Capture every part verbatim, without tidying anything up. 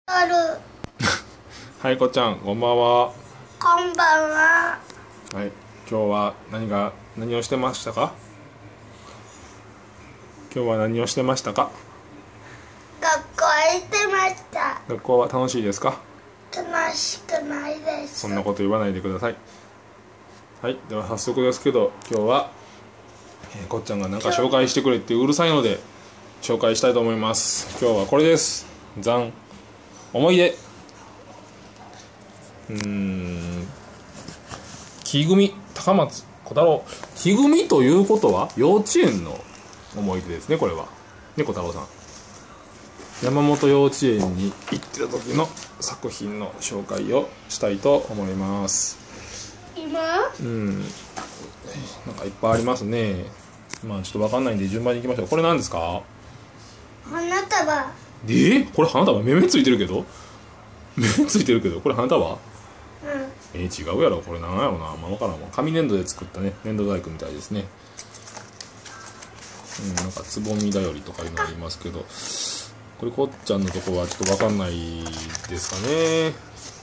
ある。 はい、こっちゃん、こんばんは。 こんばんは。 はい、今日は何が何をしてましたか？今日は何をしてましたか？ 学校へ行ってました。 学校は楽しいですか？ 楽しくないです。 そんなこと言わないでください。はい、では早速ですけど、今日は、えーこっちゃんが何か紹介してくれってうるさいので紹介したいと思います。今日はこれです。ざん、思い出。うーん木組高松小太郎。木組ということは幼稚園の思い出ですね。これはね、小太郎さん、山本幼稚園に行ってた時の作品の紹介をしたいと思います。 今うんなんかいっぱいありますね。まあちょっと分かんないんで順番に行きましょう。これ何ですか？ 花束。 えー、これ花束、目目ついてるけど目ついてるけどこれ花束？ うん。 えー、違うやろ。これ何やろな。まあ分からんわ。紙粘土で作ったね、粘土細工みたいですね。うんなんかつぼみだよりとかいうのありますけど、これこっちゃんのとこはちょっと分かんないですかね。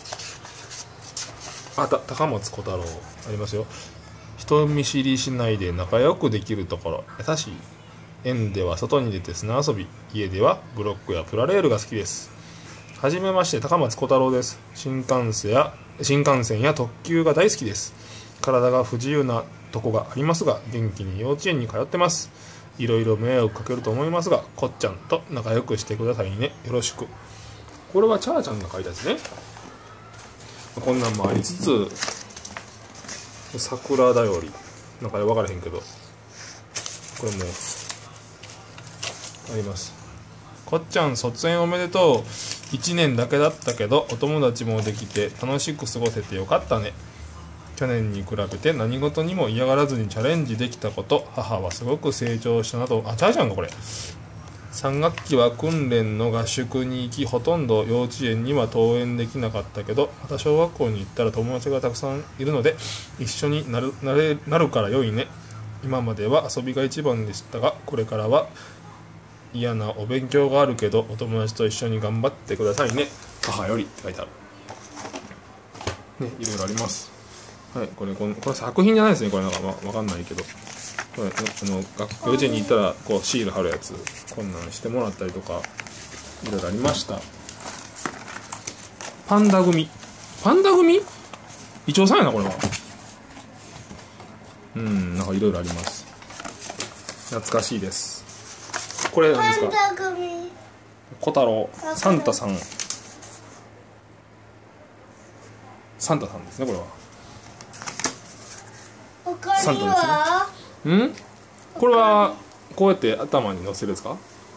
あた高松小太郎ありますよ。人見知りしないで仲良くできるところ、優しい。園では外に出て砂遊び、家ではブロックやプラレールが好きです。はじめまして、高松小太郎です。新幹線や新幹線や特急が大好きです。体が不自由なとこがありますが元気に幼稚園に通ってます。いろいろ迷惑かけると思いますがこっちゃんと仲良くしてくださいね、よろしく。これはチャーちゃんが書いたやつね。こんなんもありつつ、桜だよりなんか分からへんけどこれもあります。こっちゃん卒園おめでとう。いちねんだけだったけどお友達もできて楽しく過ごせてよかったね。去年に比べて何事にも嫌がらずにチャレンジできたこと、母はすごく成長したなど。あ、チャーちゃんがこれ。さん学期は訓練の合宿に行き、ほとんど幼稚園には登園できなかったけど、また小学校に行ったら友達がたくさんいるので一緒になる、なれ、なるから良いね。今までは遊びが一番でしたがこれからは嫌なお勉強があるけどお友達と一緒に頑張ってくださいね、母よりって書いてあるね。いろいろあります。はい、これこのこれ作品じゃないですね。これなんかわ分かんないけど、これあの学幼稚園に行ったらこうシール貼るやつ、こんなんしてもらったりとかいろいろありました。パンダ組パンダ組イチョウさんやなこれは。うんなんかいろいろあります。懐かしいです。これ何ですか？ パンダ組。 小太郎サンタさん、サンタさんですねこれは。 他には？ んこれはこうやって頭に乗せるんですか？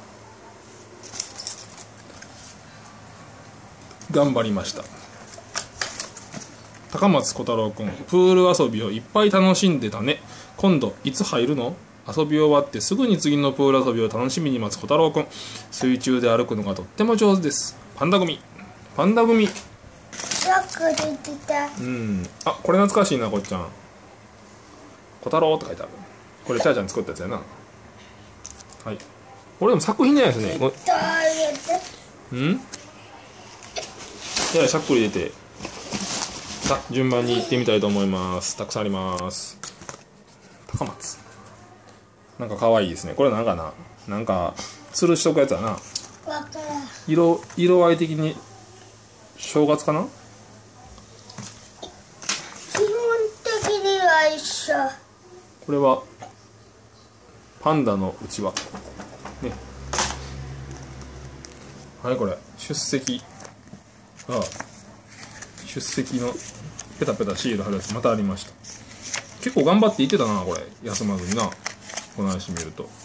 頑張りました。高松小太郎くん、プール遊びをいっぱい楽しんでたね。今度いつ入るの？遊び終わってすぐに次のプール遊びを楽しみに待つ小太郎くん、水中で歩くのがとっても上手です。パンダ組パンダ組。 よく出てた。 うんあこれ懐かしいな。こっちゃん小太郎って書いてある。これチャーちゃん作ったやつやな。はい、これでも作品じゃないですね。これうんいやしゃっくり出て、さあ順番に行ってみたいと思います。たくさんあります。高松なんか可愛いですね。これなんかななんか吊るしとくやつだな。 わからん。 色色合い的に正月かな。 基本的には一緒。 これはパンダのうちわね。はいこれ出席、ああ出席のペタペタシール貼るやつまたありました。結構頑張って言ってたなこれ、休まずにな。この話見ると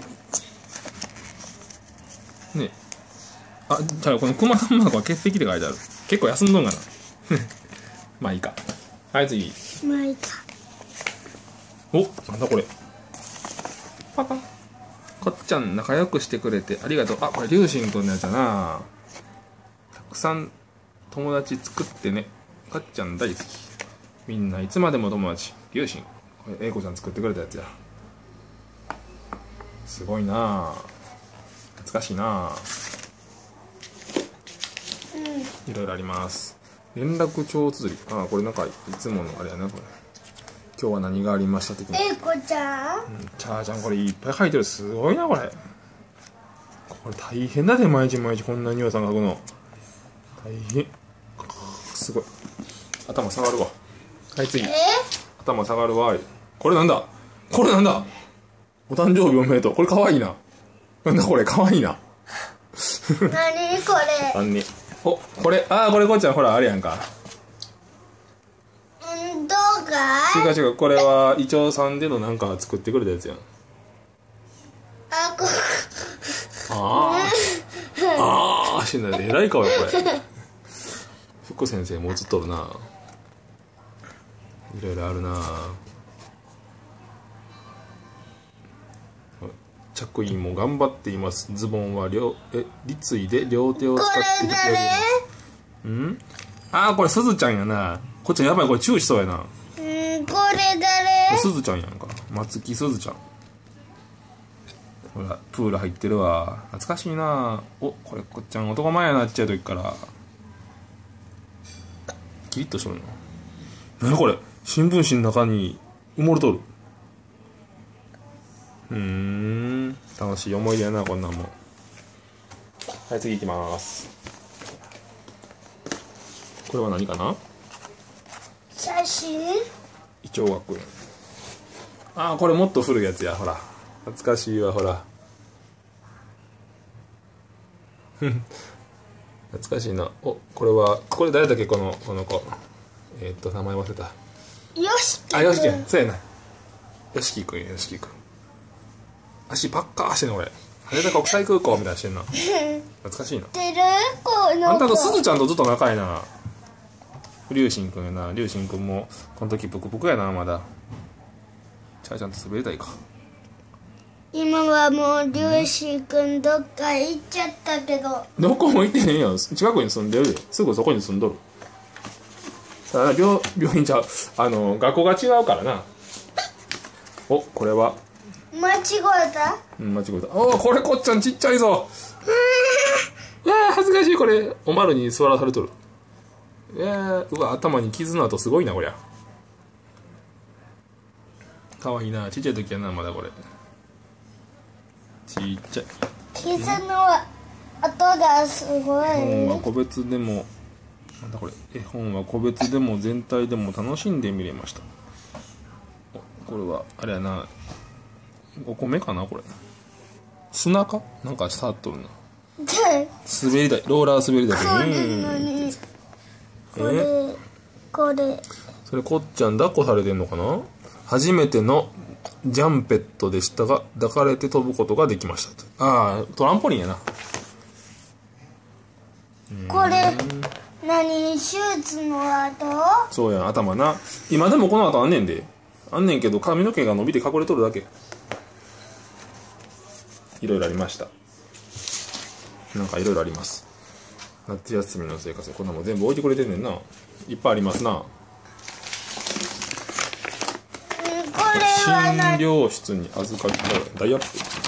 ね。あじゃあこの熊さんマークは欠席で書いてある。結構休んどんかなまあいいか。はい次。 まあいいか。 おなんだこれ。パパこっちゃん仲良くしてくれてありがとう。あこれリュウシンくんのやつだな。たくさん友達作ってね。かっちゃん大好き。みんないつまでも友達。リュウシンこれ英子ちゃん作ってくれたやつや。すごいな、懐かしいな。 ういろいろあります。連絡帳綴り。ああ、これなんかいつものあれやな、これ。今日は何がありました的な。 えいこちゃん、 うん、ちゃーちゃんこれいっぱい書いてる。すごいなこれ。これ大変だね、毎日毎日こんなにおさん書くの。大変。すごい。頭下がるわ。はい、次。 え頭下がるわ。これなんだこれなんだお誕生日おめでとう。これかわいいな。なんだこれ、かわいいな。 何これ、 あんね。お、これ、あー、これこっちゃん、ほら、あれやんか。 運動会、 違う違う、これは、イチョウさんでのなんか作ってくれたやつやん。 あこあー。あー、しんないで、えらい顔よ、これ。福先生も映っとるな。いろいろあるな。着衣も頑張っています。ズボンは両え立位で両手を使ってこれ誰、 うん？ああ、これすずちゃんやな。こっちゃんやばい、これ注意しそうやな。 うん、これ誰、 すずちゃんやんか。松木すずちゃん。ほらプール入ってるわ。懐かしいな。お、これこっちゃん男前やなっちゃう時からキリッとしとるの。何これ、新聞紙の中に埋もれとる。うーん、楽しい思い出やな、こんなんも。はい、次行きます。これは何かな。 写真、 イチョウ学園。ああ、これもっと古いやつや。ほら懐かしいわ、ほら懐かしいな。お、これはこれ誰だっけ、このこの子。えー、っと名前忘れた。 よしきくん、 あ、よしきくん、そうやな。よしきくん、よしきくん。足パッカーしてんのこれ。羽田国際空港みたいにしてんな。懐かしいな。 てるこの子、 あんたとすずちゃんとずっと仲いいな。りゅうしんくんやな。りゅうしんくんもこの時ぷくぷくやな、まだ。ちゃーちゃんと滑りたいか。 今はもうりゅうしくんどっか行っちゃったけど、 どこも行ってへんやん。近くに住んでるで。すぐそこに住んどる。ただ病病院ちゃう、あの学校が違うからな。お、これは間違えた、 うん、間違えた。おー、これこっちゃんちっちゃいぞ。いやー恥ずかしい。これおまるに座らされとる。いやー、うわ、頭に傷の跡すごいなこりゃ。かわいいな。ちっちゃい時やな、まだこれ。ちっちゃい。 傷の跡がすごい、 絵本は個別でも、なんだこれ、絵本は個別でも全体でも楽しんで見れました。これはあれやな、お米かなこれ。砂かなんか触っとるな。滑り台、ローラー滑り台。 これ何、これこれそれこっちゃん抱っこされてんのかな。初めてのジャンペットでしたが抱かれて飛ぶことができました。ああ、トランポリンやな。 これ何、手術の跡、 そうや、頭な。今でもこの後あんねんで。あんねんけど髪の毛が伸びて隠れとるだけ。いろいろありました。なんかいろいろあります。夏休みの生活、こんなもん全部置いてくれてんねんな。いっぱいありますな。 うん、これは診何、 療室に預かりダイヤップ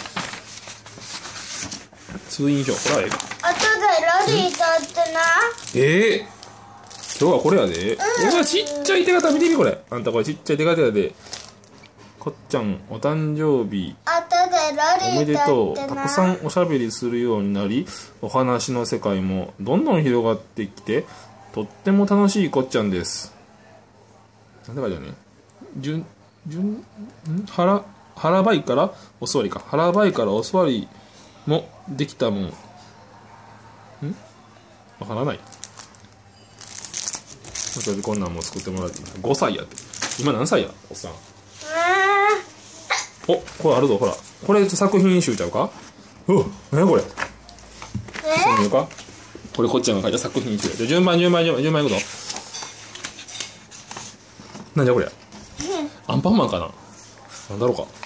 通院表。これはええか。 後でロリーとってな、 ええー、今日はこれやで。うわ、ちっちゃい手形見てみ、これ。あんたこれちっちゃい手形やで。こっちゃんお誕生日後でロおめリーでとう。 とってな、 たくさんおしゃべりするようになり、お話の世界もどんどん広がってきて、とっても楽しいこっちゃんです。なんでかじゃね。じゅん、じゅん、ん腹、腹ばいからお座りか。腹ばいからお座りもできたもん。んわからない。私こんなんも作ってもらってごさいやって。今何歳やおっさん。お、これあるぞ、ほら。これ作品集ちゃうか。うわ、何これ。そう見ようか。これこっちゃんが書いた作品集。じゃ順番順番順番順番いくぞ。なんじゃこりゃ。アンパンマンかな。なんだろうか。はい、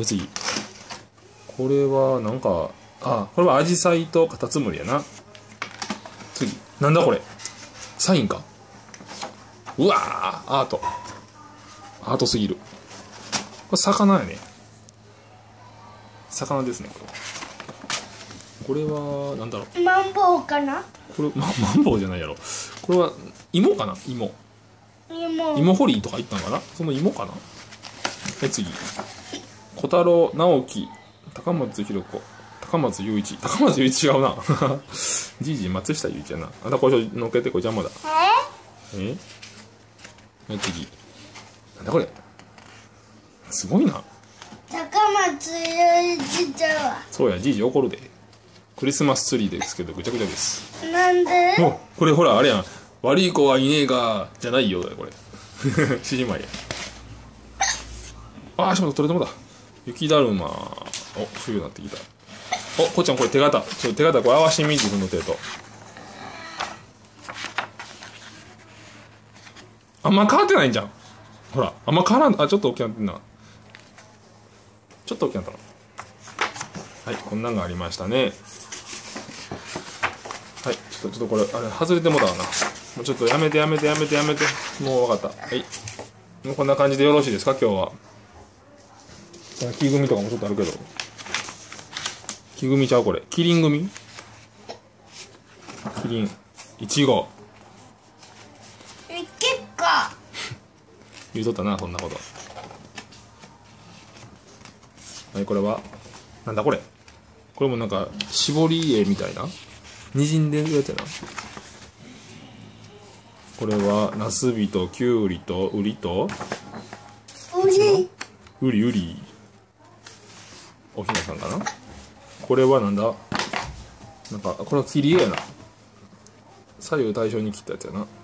次。これはなんか、あ、これはアジサイとカタツムリやな。次。なんだこれ。サインか。うわー、アート。アートすぎる。これ魚やね。魚ですね、これ。 これはなんだろう、 マンボウかな。 これ、ま、マンボウじゃないやろ。これは芋かな。芋芋芋掘りとか言ったのかな。その芋かな。はい、次小太郎直樹高松ひろ子高松雄一高松雄一違うなじいじ松下雄一やな。あんたこれのっけて、これ邪魔だ。えはい、次なんだこれ、すごいな。 高松雄一ちゃうわ。 そうや、じいじ怒るで。クリスマスツリーですけどぐちゃぐちゃです。 なんで。 お、これほらあれやん、悪い子はいねえがじゃないよこれしじまいや。あーしまった、取れてもだ。雪だるま、お、冬になってきた。お、こっちゃんこれ手形、ちょっと手形これ合わせてみ、自分の手と。あんま変わってないんじゃん。ほらあんま変わらん。あ、ちょっと大きくなってんな。ちょっと大きくなったな。はい、こんなんがありましたね。はい、ちょっとちょっとこれあれ外れてもだわな。もうちょっとやめてやめてやめてやめて。もう分かった。はい、もうこんな感じでよろしいですか今日は。木組みとかもちょっとあるけど、木組みちゃうこれ、キリン組、キリンいちごえ、結構言うとったな、そんなこと。はい、これはなんだこれ。これもなんか絞り絵みたいな、にじんでるやつやな。これはナスビとキュウリとウリとウリウリウリおひなさんかな。これはなんだ、なんかこれは切り絵やな。左右対称に切ったやつやな。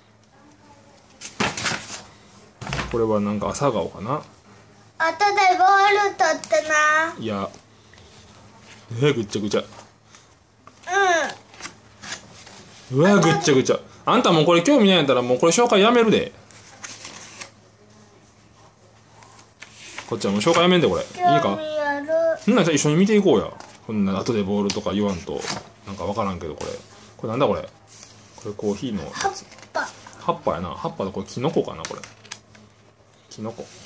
これはなんか朝顔かな。 後でボール取ってな。 いや、えー、ぐっちゃぐちゃ。 うん、 うわぐっちゃぐちゃ。あんたもうこれ興味ないんやったらもうこれ紹介やめるで。こっちはもう紹介やめんでこれ。いい興か。 味ある。 そんなんじゃあ一緒に見ていこうや。こんな後でボールとか言わんとなんかわからんけど、これこれなんだこれ。これコーヒーのや葉っつ。 ぱ。 葉っぱやな。葉っぱのこれキノコかな。これキノコ。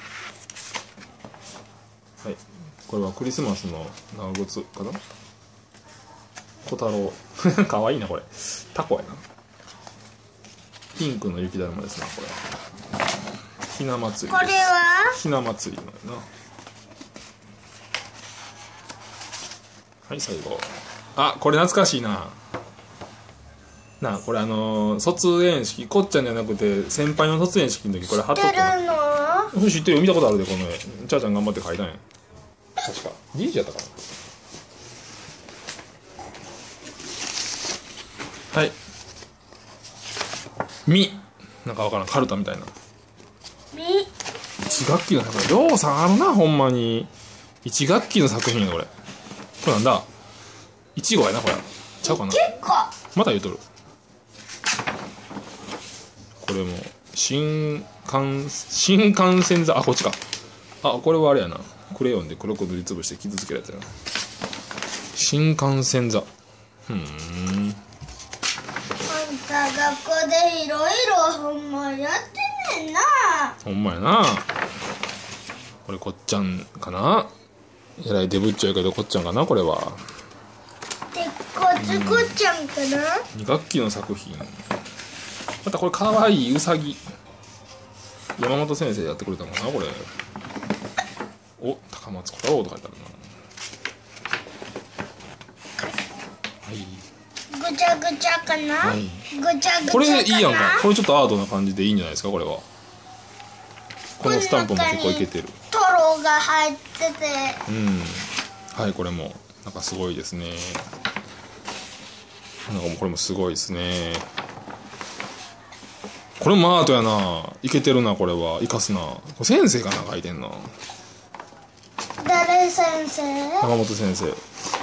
はい、これはクリスマスの長靴かな。小太郎かわいいなこれ。タコやな。ピンクの雪だるまですなこれ。ひな祭りです。 これはひな祭りのやな。はい、最後。あ、これ懐かしいな。なあ、これあのー、卒園式、こっちゃんじゃなくて先輩の卒園式の時これ貼っと知っったな。 てるの？ 知ってるよ、見たことあるでこの絵。ちゃーちゃん頑張って描いたんや確か。じいじやったかな。はい、みなんかわからん、カルタみたいな。 み。 一学期の作品、ようさんあるなほんまに。一学期の作品やこれ。これなんだ、いちごやなこれ。ちゃうかな。 結構。 また言うとる。これも新幹新幹線座、あこっちか。あ、これはあれやな、クレヨンで黒く塗りつぶして傷つけるやつやな。新幹線座。ふーん。 あんた学校でいろいろほんまやってんねんな。 ほんまやな。これこっちゃんかな。えらいデブっちゃうけどこっちゃんかなこれは。 でこつこちゃんかな。 に学期の作品。またこれかわいいうさぎ。山本先生やってくれたのかなこれ。お、高松小太郎と書いてあるな。はい、 ぐちゃぐちゃかな、 はい、 ぐちゃぐちゃかな。 これいいやんか。これちょっとアートな感じでいいんじゃないですかこれは。このスタンプも結構いけてる。 トロが入ってて、 うん、はい、これもなんかすごいですね。なんかもうこれもすごいですね。これもアートやな。いけてるなこれは。生かすな。これ先生かな書いてんな。 誰先生？ 山本先生。う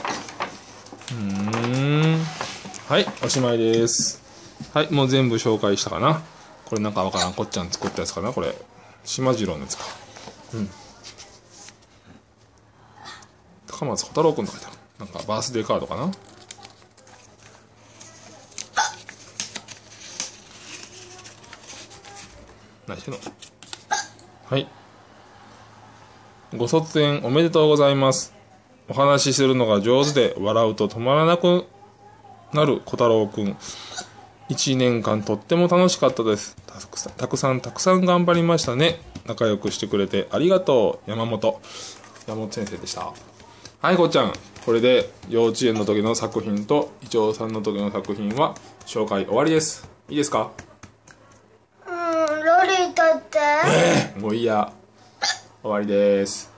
ーん、はい、おしまいです。はい、もう全部紹介したかな。これなんかわからん、こっちゃん作ったやつかなこれ。島次郎のやつか。うん、高松小太郎くんと書いてある。なんかバースデーカードかな。何してんの。はい、ご卒園おめでとうございます。 お話しするのが上手で笑うと止まらなくなる小太郎くん。いちねんかんとっても楽しかったです。たくさんたくさんたくさん頑張りましたね。仲良くしてくれてありがとう。山本山本先生でした。はい、こっちゃん、これで幼稚園の時の作品とイチョウさんの時の作品は紹介終わりです。いいですか？ うん、ロリ取って。 えー、もういいや。終わりです。